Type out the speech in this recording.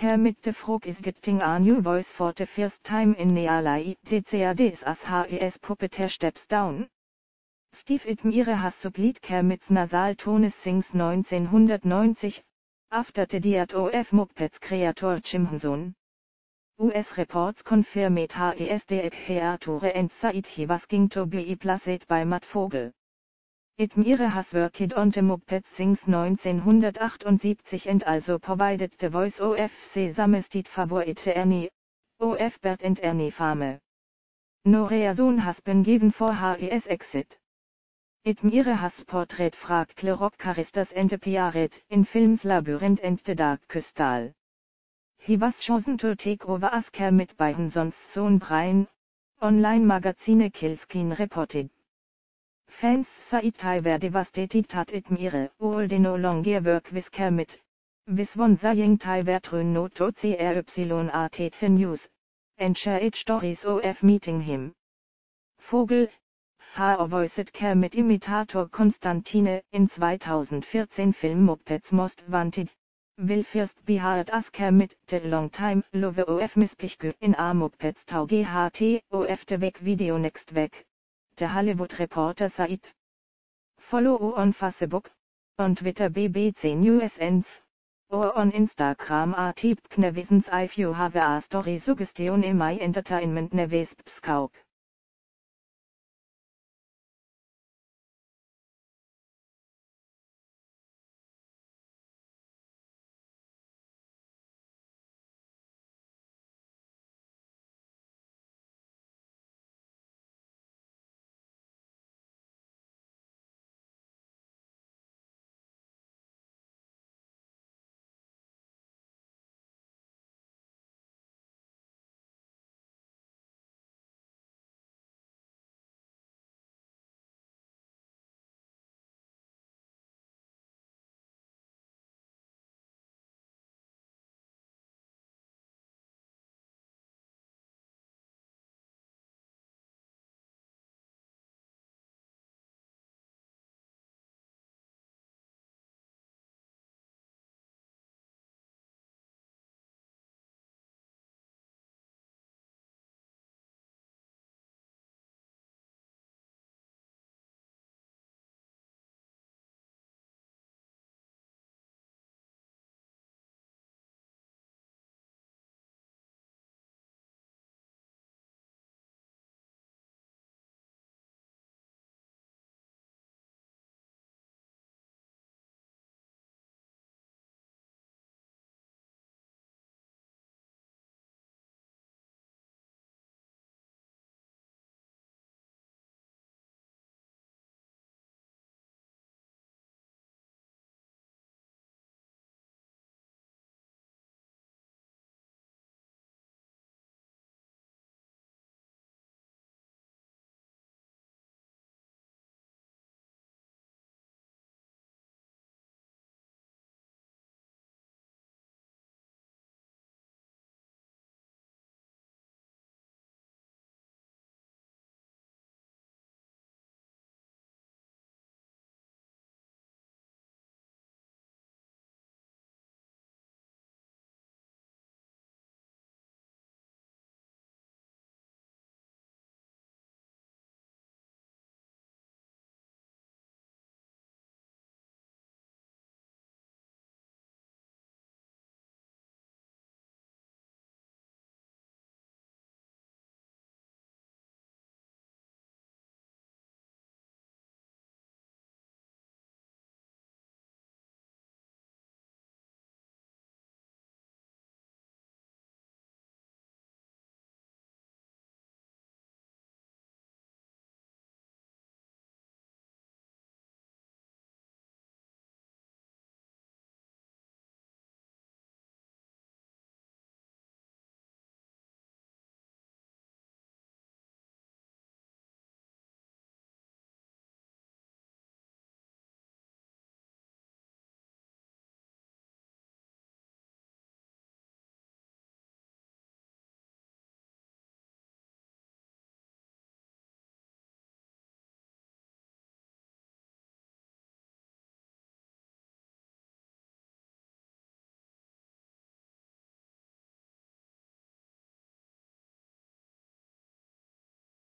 Kermit the Frog is getting a new voice for the first time in nearly decades as his puppeteer steps down. Steve Admire has supplied Kermit's nasal tones since 1990, after the death of Muppets creator Jim Henson. US reports confirm it his creator and said he was going to be replaced by Matt Vogel. Admire has worked on the Muppets since 1978 and also provided the voice of Sesame Street favorite Ernie, of Bert and Ernie fame. No reason has been given for his exit. Admire has portrayed fragile rock characters and appeared in films Labyrinth and The Dark Crystal. He was chosen to take over as Kermit by Henson's son Brian. Online magazine Killscreen reported. Fans said they were devastated that Admire would no longer work with Kermit, with one saying they were true not to see the news, and shared stories of meeting him. Vogel, har voiced Kermit imitator Konstantine in 2014 Film Muppets Most Wanted, will first be hired as Kermit, the long-time lover of Miss in a Muppets Tau GHT of the Week Video Next Week, the Hollywood Reporter said. Follow on Facebook, on Twitter BBC News and or on Instagram at Tipknevissens if you have a story suggestion in my entertainment news scope.